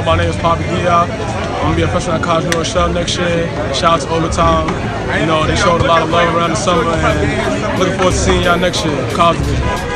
my name is Papi Diop. I'm going to be a freshman at College New Rochelle next year. Shout out to Overtime. You know, they showed a lot of love around the summer, and looking forward to seeing y'all next year. College Division.